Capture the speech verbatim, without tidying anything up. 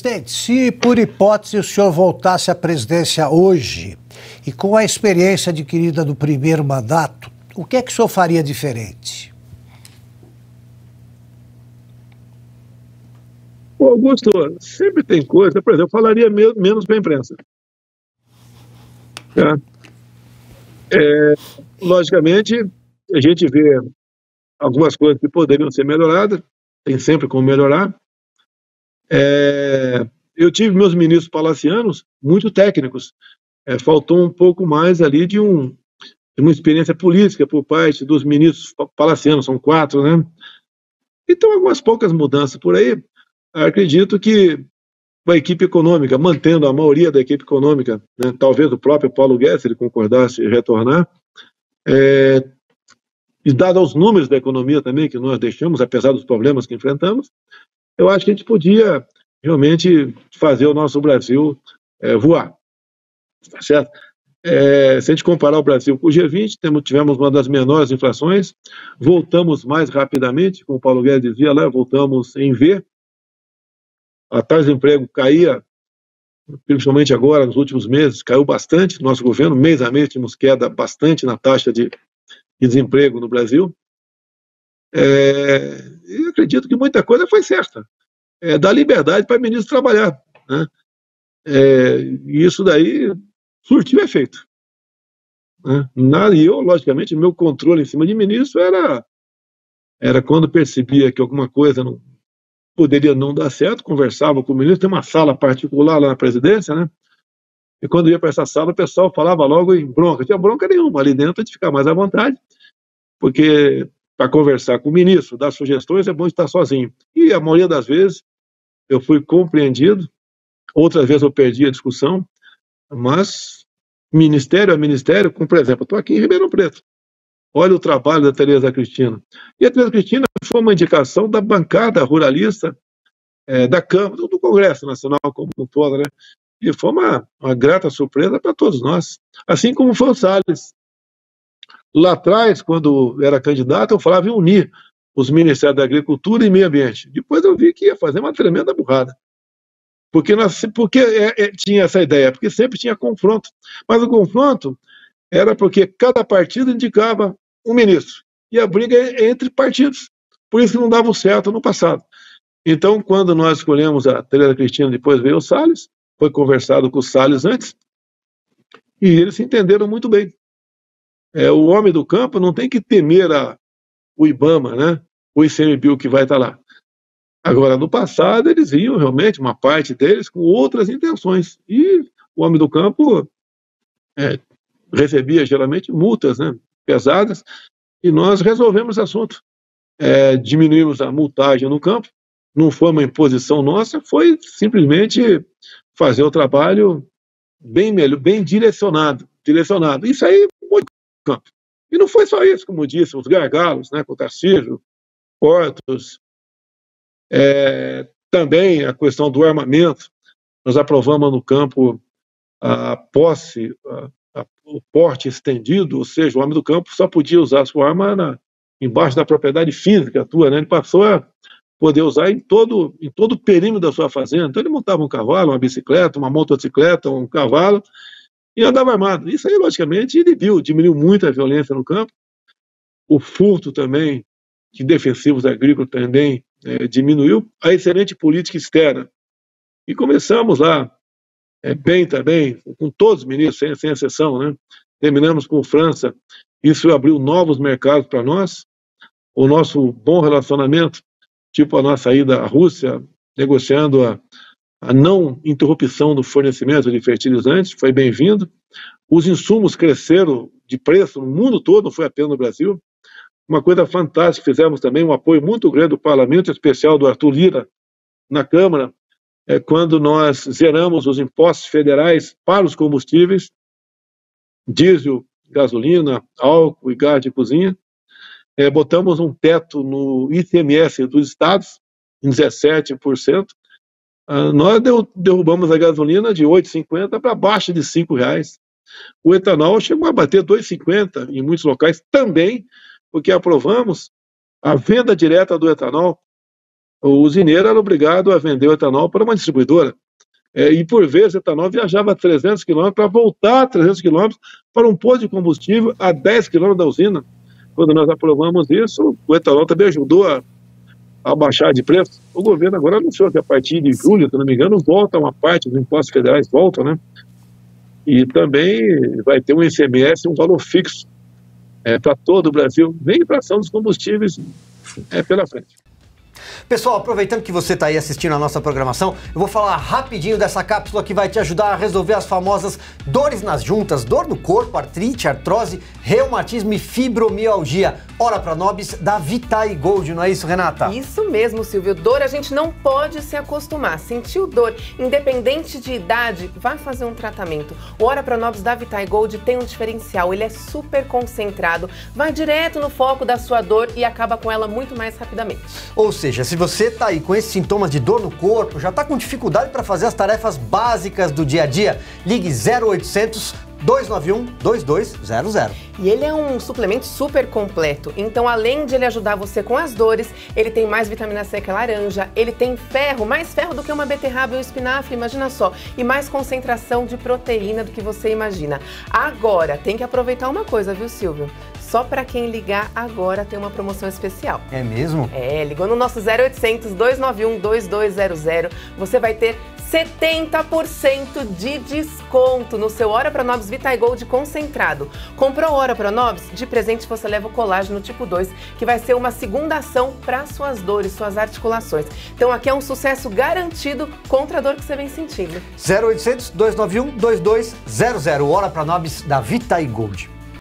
Presidente, se por hipótese o senhor voltasse à presidência hoje e com a experiência adquirida do primeiro mandato, o que é que o senhor faria diferente? Ô, Augusto, sempre tem coisa, por exemplo, eu falaria me menos para a imprensa. Tá? É, logicamente, a gente vê algumas coisas que poderiam ser melhoradas, tem sempre como melhorar. É, eu tive meus ministros palacianos muito técnicos, é, faltou um pouco mais ali de, um, de uma experiência política por parte dos ministros palacianos, são quatro, né? Então, algumas poucas mudanças por aí. Acredito que a equipe econômica, mantendo a maioria da equipe econômica, né, talvez o próprio Paulo Guedes, se ele concordasse retornar, é, e dado os números da economia também que nós deixamos, apesar dos problemas que enfrentamos, eu acho que a gente podia realmente fazer o nosso Brasil é, voar, tá certo? É, se a gente comparar o Brasil com o G vinte, temos, tivemos uma das menores inflações, voltamos mais rapidamente, como o Paulo Guedes dizia lá, voltamos em V, a taxa de emprego caía, principalmente agora, nos últimos meses, caiu bastante, nosso governo, mês a mês, tínhamos queda bastante na taxa de, de desemprego no Brasil, é, e acredito que muita coisa foi certa, é, dar liberdade para ministro trabalhar, né? É, e isso daí surtiu efeito, né? Nada, e eu, logicamente, meu controle em cima de ministro era, era quando percebia que alguma coisa não poderia não dar certo, conversava com o ministro, tem uma sala particular lá na presidência, né? E quando ia para essa sala, o pessoal falava logo em bronca, tinha bronca nenhuma, ali dentro de ficar mais à vontade, porque para conversar com o ministro, dar sugestões, é bom estar sozinho. E a maioria das vezes eu fui compreendido, outras vezes eu perdi a discussão, mas ministério a ministério, como por exemplo, eu estou aqui em Ribeirão Preto, olha o trabalho da Tereza Cristina. E a Tereza Cristina foi uma indicação da bancada ruralista, é, da Câmara, do Congresso Nacional como um todo, né? E foi uma, uma grata surpresa para todos nós. Assim como foi o Salles. Lá atrás, quando era candidato, eu falava em unir os Ministérios da Agricultura e Meio Ambiente. Depois eu vi que ia fazer uma tremenda burrada. Porque, nós, porque é, é, tinha essa ideia? Porque sempre tinha confronto. Mas o confronto era porque cada partido indicava um ministro. E a briga é entre partidos. Por isso que não dava certo no passado. Então, quando nós escolhemos a Tereza Cristina, depois veio o Salles, foi conversado com o Salles antes, e eles se entenderam muito bem. É, o homem do campo não tem que temer a, o IBAMA, né? O I C M B I U que vai estar lá. Agora, no passado, eles iam realmente, uma parte deles, com outras intenções. E o homem do campo é, recebia geralmente multas, né, pesadas, e nós resolvemos esse assunto. É, diminuímos a multagem no campo, não foi uma imposição nossa, foi simplesmente fazer o trabalho bem melhor, bem direcionado, direcionado. Isso aí mudou o campo. E não foi só isso, como disse, os gargalos, né, com o Tarcísio, Portos, é, também a questão do armamento. Nós aprovamos no campo a posse, a, a, o porte estendido, ou seja, o homem do campo só podia usar a sua arma na, embaixo da propriedade física tua, né? Ele passou a poder usar em todo, em todo o perímetro da sua fazenda. Então ele montava um cavalo, uma bicicleta, uma motocicleta, um cavalo, e andava armado. Isso aí, logicamente, inibiu, diminuiu muito a violência no campo. O furto também, de defensivos agrícolas também é, diminuiu. A excelente política externa. E começamos lá, é, bem também, com todos os ministros, sem, sem exceção, né? Terminamos com França. Isso abriu novos mercados para nós. O nosso bom relacionamento, tipo a nossa ida à Rússia, negociando a, a não interrupção do fornecimento de fertilizantes, foi bem-vindo. Os insumos cresceram de preço no mundo todo, não foi apenas no Brasil. Uma coisa fantástica, fizemos também um apoio muito grande do Parlamento, especial do Arthur Lira, na Câmara, é, quando nós zeramos os impostos federais para os combustíveis, diesel, gasolina, álcool e gás de cozinha. É, botamos um teto no I C M S dos estados, em dezessete por cento. Ah, nós derrubamos a gasolina de oito reais e cinquenta centavos para baixo de cinco reais. O etanol chegou a bater dois reais e cinquenta centavos em muitos locais também, porque aprovamos a venda direta do etanol o usineiro era obrigado a vender o etanol para uma distribuidora. É, e, por vezes, o etanol viajava trezentos quilômetros para voltar trezentos quilômetros para um posto de combustível a dez quilômetros da usina. Quando nós aprovamos isso, o etanol também ajudou a, a baixar de preço. O governo agora anunciou que a partir de julho, se não me engano, volta uma parte dos impostos federais, volta, né? E também vai ter um I C M S, um valor fixo é, para todo o Brasil, nem inflação dos combustíveis é, pela frente. Pessoal, aproveitando que você está aí assistindo a nossa programação, eu vou falar rapidinho dessa cápsula que vai te ajudar a resolver as famosas dores nas juntas, dor no corpo, artrite, artrose, reumatismo e fibromialgia. Ora pra nobis da Vitae Gold, não é isso, Renata? Isso mesmo, Silvio. Dor a gente não pode se acostumar. Sentiu dor, independente de idade, vai fazer um tratamento. O Ora pra nobis da Vitae Gold tem um diferencial, ele é super concentrado, vai direto no foco da sua dor e acaba com ela muito mais rapidamente. Ou seja, se você tá aí com esses sintomas de dor no corpo, já tá com dificuldade para fazer as tarefas básicas do dia a dia, ligue zero oitocentos, dois nove um, dois dois zero zero. E ele é um suplemento super completo, então além de ele ajudar você com as dores, ele tem mais vitamina C que a laranja, ele tem ferro, mais ferro do que uma beterraba e um espinafre, imagina só, e mais concentração de proteína do que você imagina. Agora, tem que aproveitar uma coisa, viu, Silvio? Só para quem ligar agora tem uma promoção especial. É mesmo? É, ligou no nosso zero oitocentos, dois nove um, dois dois zero zero, você vai ter setenta por cento de desconto no seu Ora pra nobis Vitae Gold concentrado. Comprou Ora pra nobis? De presente você leva o colágeno tipo dois, que vai ser uma segunda ação para suas dores, suas articulações. Então aqui é um sucesso garantido contra a dor que você vem sentindo. zero oitocentos, dois nove um, dois dois zero zero. Ora pra nobis da Vitae Gold.